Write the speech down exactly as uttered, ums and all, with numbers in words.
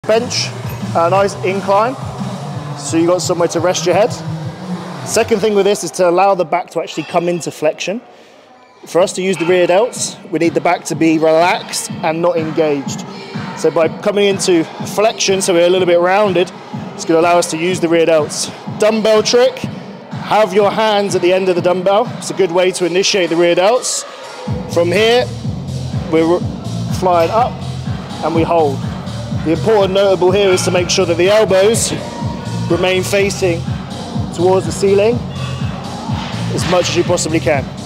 Bench, a nice incline, so you've got somewhere to rest your head. Second thing with this is to allow the back to actually come into flexion. For us to use the rear delts, we need the back to be relaxed and not engaged. So by coming into flexion, so we're a little bit rounded, it's going to allow us to use the rear delts. Dumbbell trick, have your hands at the end of the dumbbell. It's a good way to initiate the rear delts. From here, we're flying up and we hold. The important notable here is to make sure that the elbows remain facing towards the ceiling as much as you possibly can.